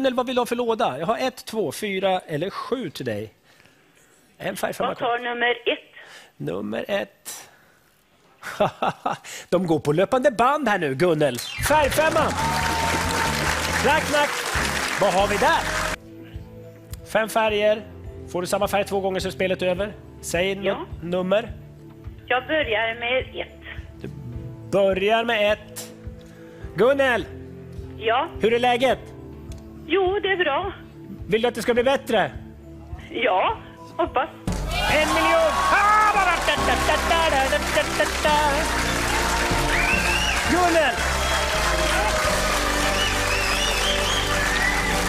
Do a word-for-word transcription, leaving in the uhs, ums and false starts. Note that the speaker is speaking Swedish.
Gunnel, vad vill du ha för låda? Jag har ett, två, fyra eller sju till dig. En färgfemma. Jag tar nummer ett. Nummer ett. De går på löpande band här nu, Gunnel. Färgfemman. Knack, knack. Vad har vi där? Fem färger. Får du samma färg två gånger så är spelet över. Säg Ja. n- nummer. Jag börjar med ett. Du börjar med ett. Gunnel, Ja. hur är läget? Jo, det är bra. Vill du att det ska bli bättre? Ja, hoppas. En miljon! Gunnel!